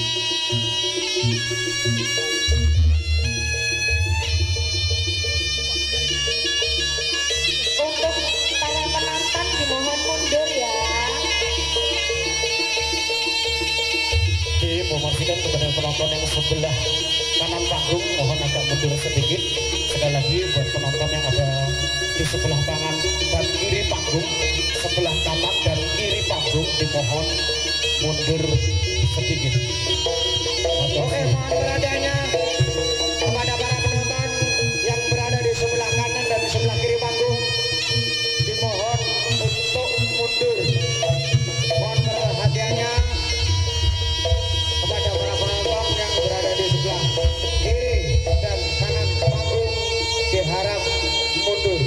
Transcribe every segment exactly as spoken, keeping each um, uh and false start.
Memastikan kepada penonton yang sebelah kanan panggung mohon agak mundur sedikit. Sekali lagi buat penonton yang ada di sebelah kanan dan kiri panggung, sebelah kanan dan kiri panggung dimohon mundur sedikit. Oke, mohon beradanya kepada para penonton yang berada di sebelah kanan dan di sebelah kiri panggung dimohon untuk mundur. Mohon perhatiannya kepada para penonton yang berada di sebelah kiri dan kanan panggung diharap mundur.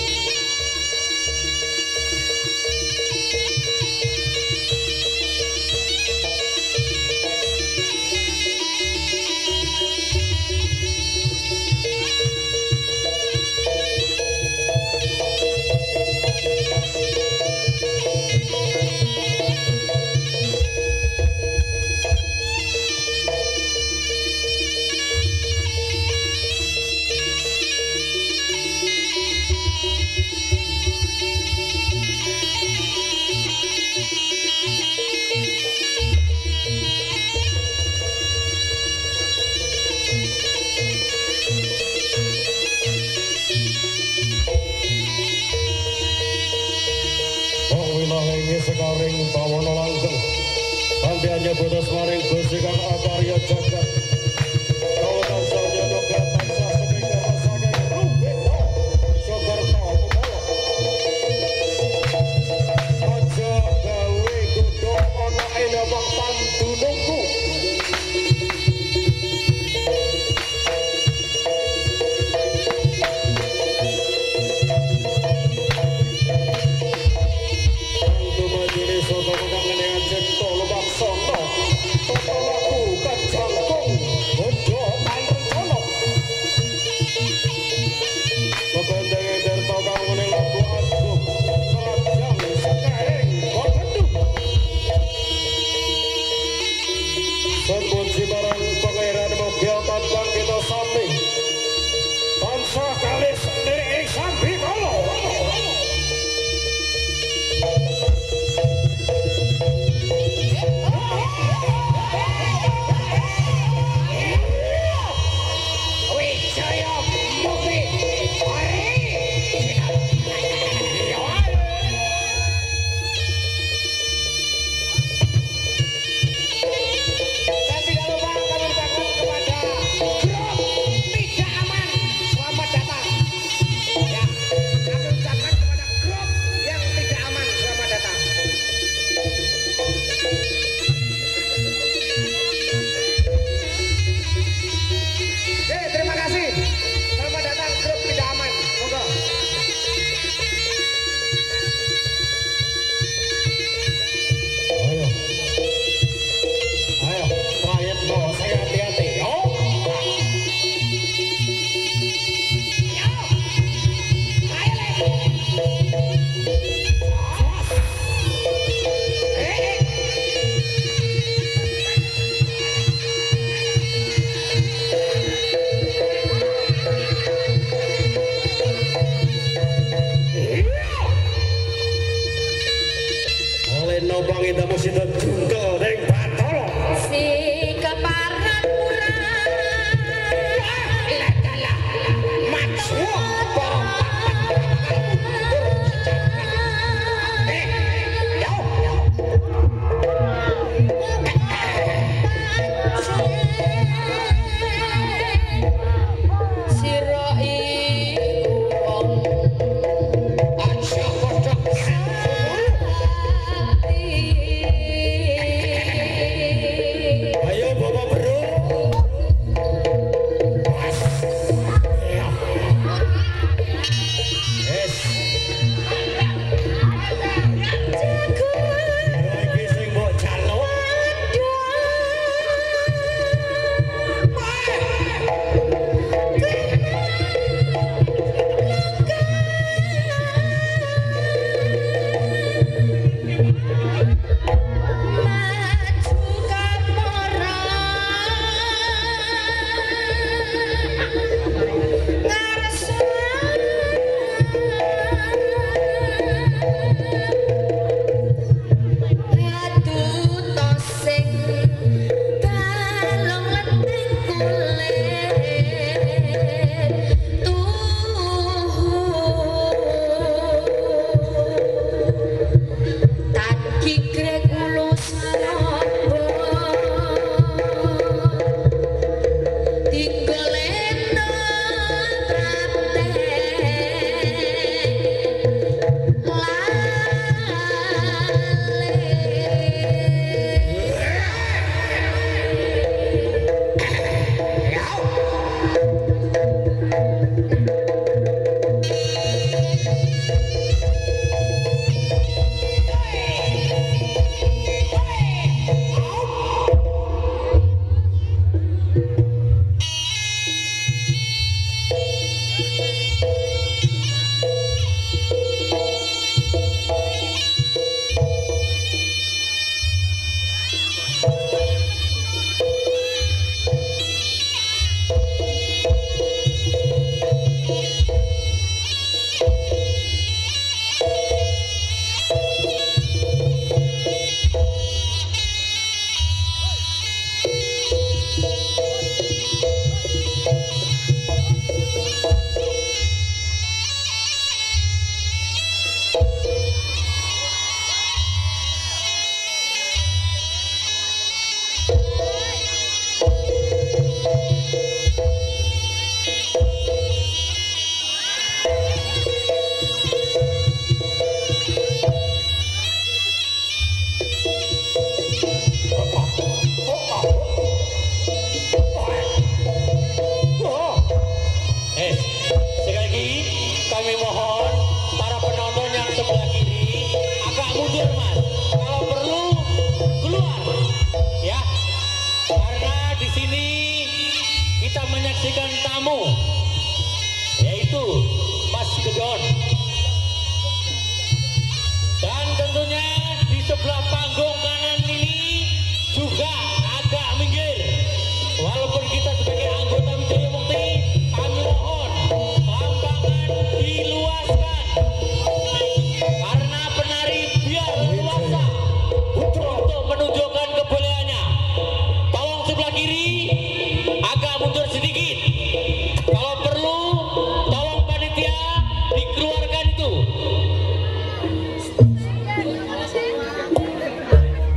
Sekaring bawana langgeng kandiannya bodas maring besikan akarya jagat kau tansah nyono tansah sepingga rasanya ruwet Soekarno aja gawe kudo ana ena wong pandunungku Aja kodok tamu, yaitu Mas Gedon. Dan tentunya di sebelah panggung kanan ini juga agak minggir. Walaupun kita sebagai anggota Wijaya Mukti, kami mohon lambangan diluaskan karena penari biar leluasa untuk menunjukkan kebolehannya. Tolong sebelah kiri agak mundur sedikit. Kalau perlu, tolong panitia dikeluarkan itu.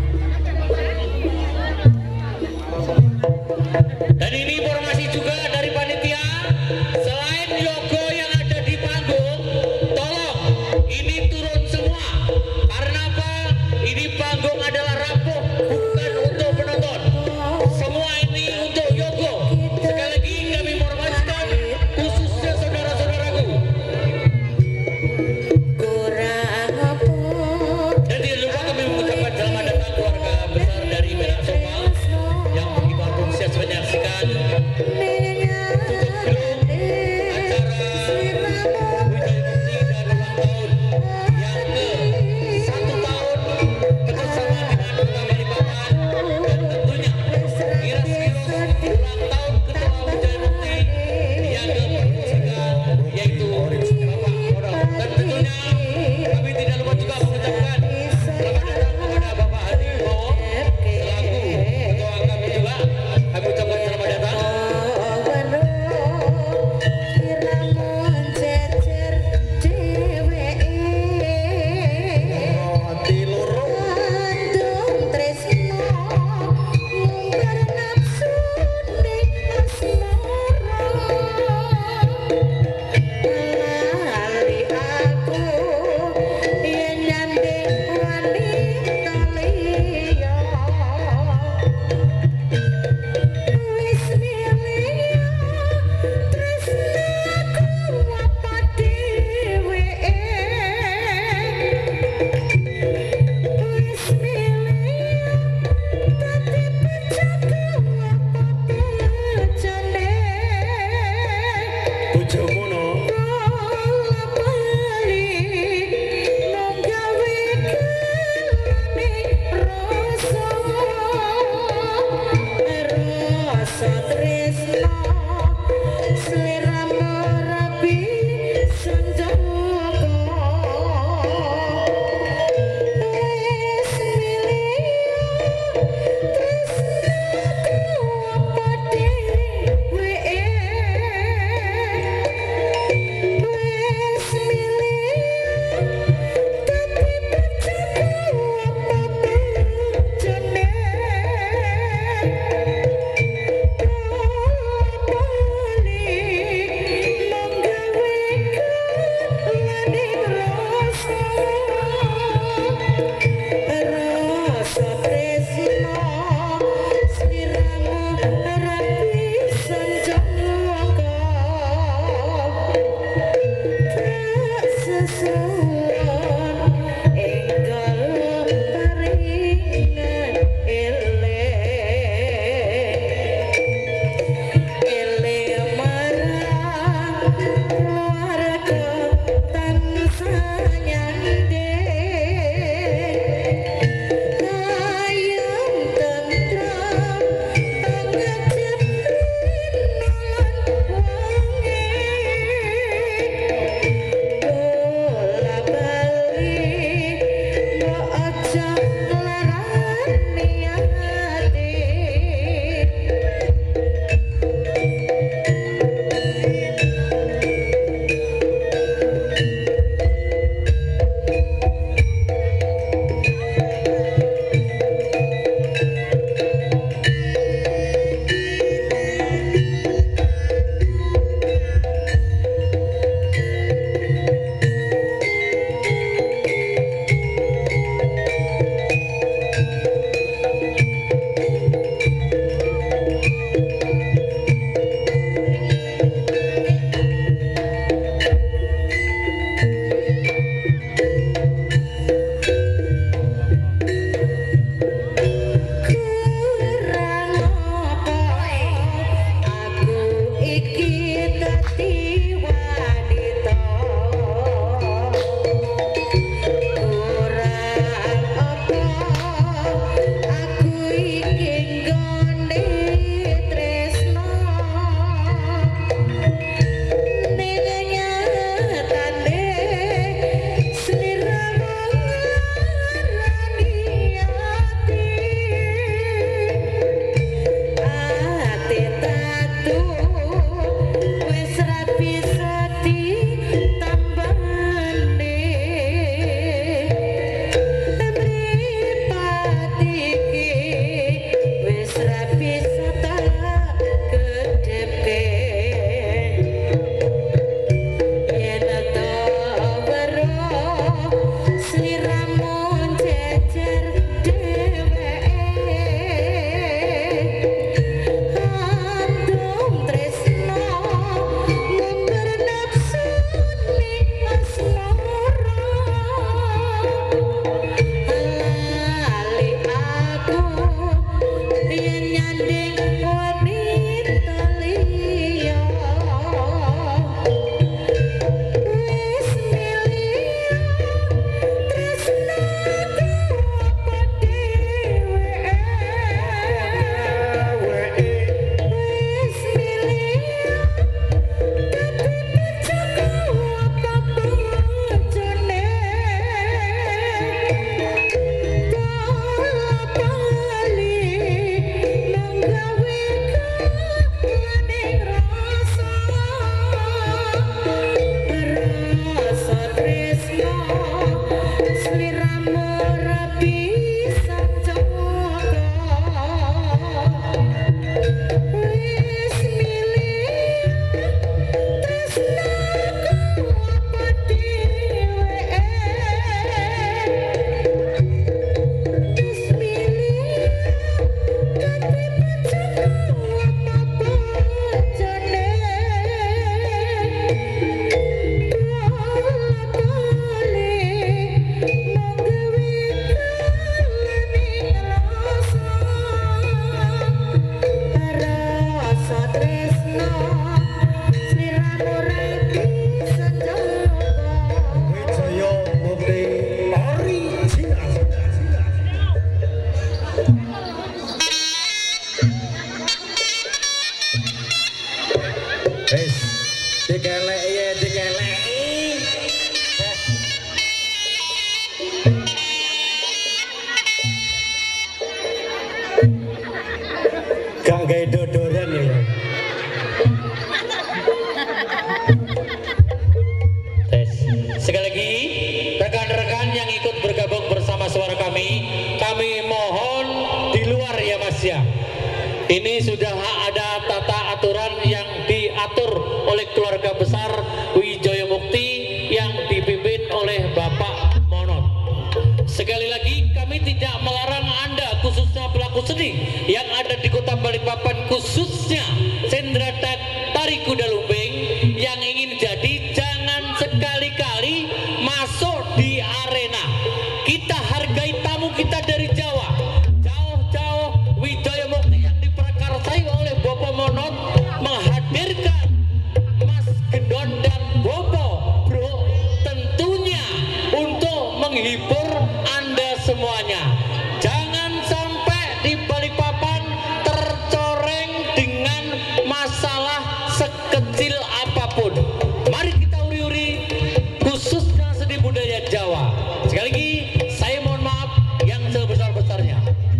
Indonesia. Ini sudah ada tata aturan yang diatur oleh keluarga besar Wijaya Mukti yang dipimpin oleh Bapak Monod. Sekali lagi kami tidak melarang Anda khususnya pelaku seni yang ada di Kota Balikpapan, khususnya Sendra Tari Kuda Lumping yang ingin jadi, jangan sekali-kali masuk di arena. Kita hargai tamu kita dari Jawa, jauh-jauh Wijaya Mukti yang diprakarsai oleh Bapak Monod menghadirkan Mas Gendon dan Bobo Bro, tentunya untuk menghibur Anda semuanya. Jangan sampai di Balikpapan tercoreng dengan masalah sekecil apapun. Mari kita uri-uri khususnya seni budaya Jawa. Sekali lagi saya mohon maaf yang sebesar-besarnya.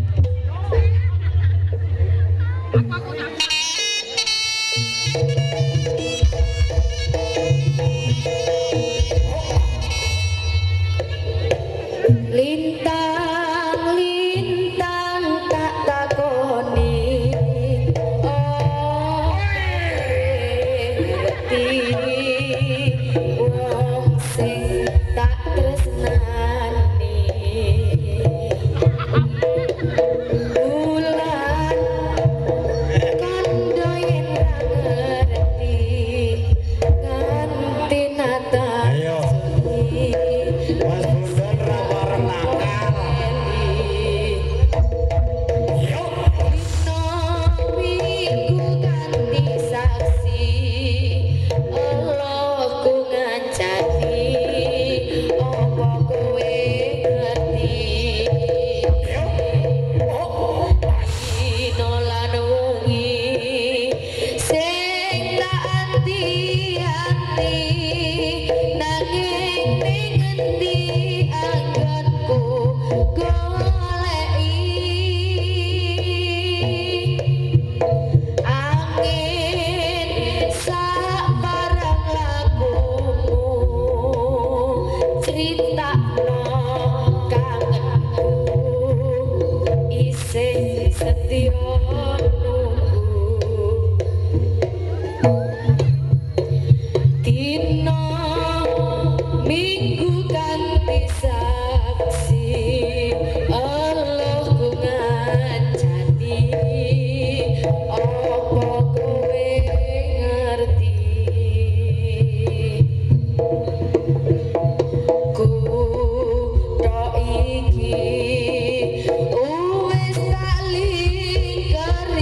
Lintang, lintang tak takoni, oh ngerti wong sing tak tresnani. Bulan kandha yen ra ngerti nganti nata. Ayo, Mas Bondan ra bareng nakal. Yo, Dino minggu ganti saksi, Allah ku ngancani, apa kowe ngerti? Dino lan wengi sing tak ati-ati, nanging ning endi anggonku goleki. Angin sabarang lakumu, critakno kangenku, isih setya nunggu. Dino minggu ganti saksi, Allah ku ngancani, apa kowe ngerti? Kutha iki wis tak lingkar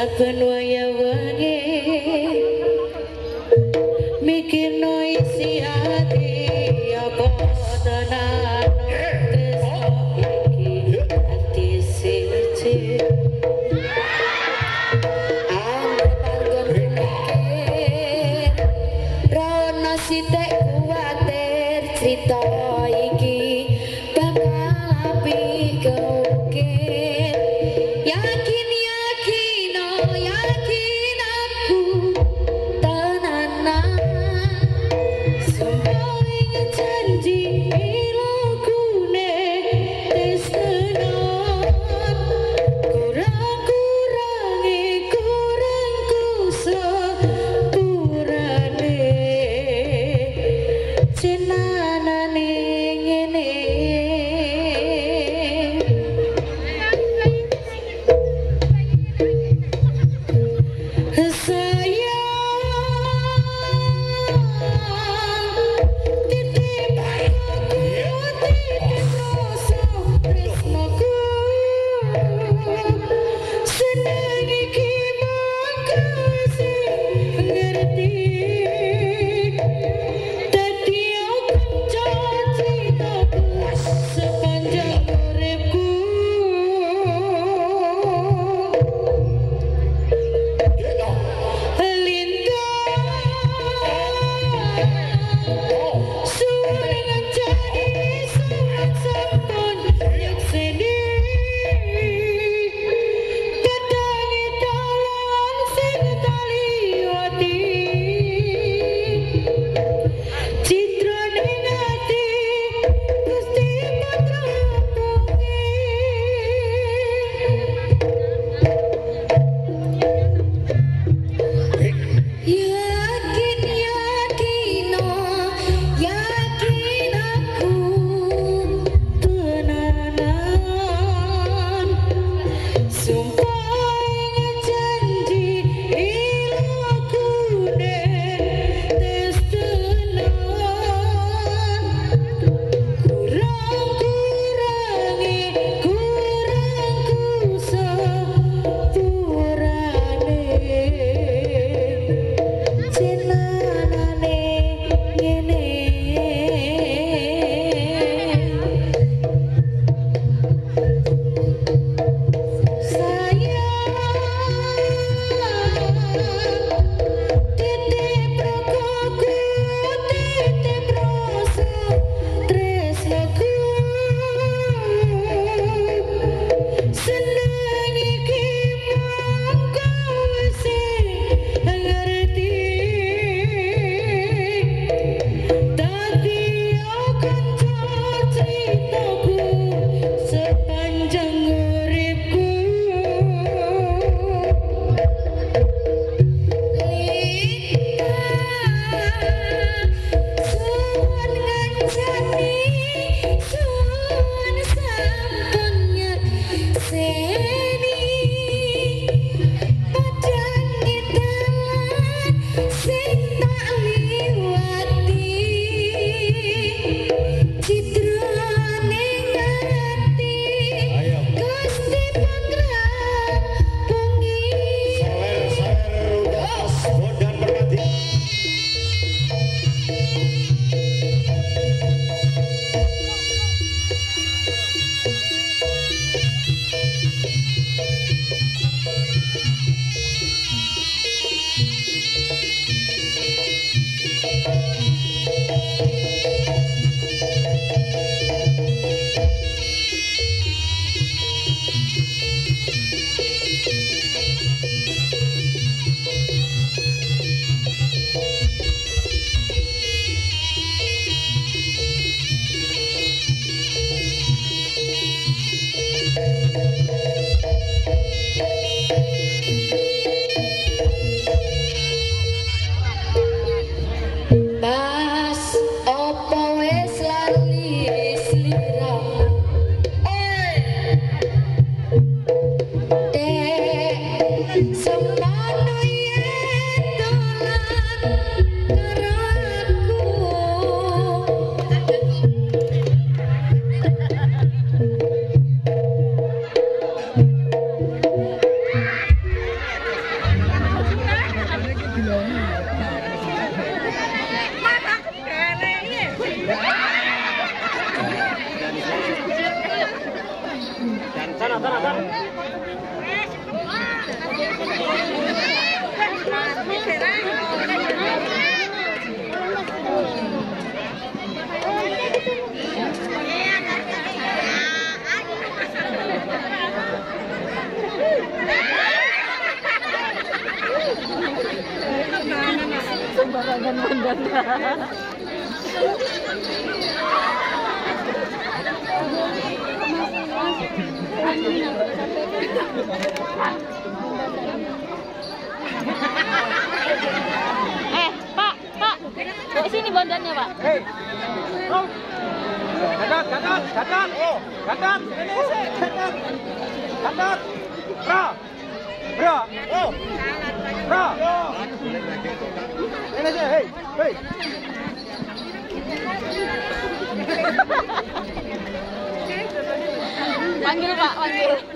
saben waya wengi mikirno isi hati apa tenan tresno iki ati siji angger mikir rono sithik kuwatir crita iki bakal apik kemungkin yakin yakin oh yakin aku tenanan semua ingin janji ilokune testenan kurang-kurangi kurangku sepurane sembarangan mandana. Eh, Pak, Pak, di sini bondannya, Pak. Hei, oh, gadat, gadat, gadat, oh, gadat, ini sih, gadat, gadat, bro, bro, oh, bro, ini sih, hei, hei. Panggil, Pak, panggil.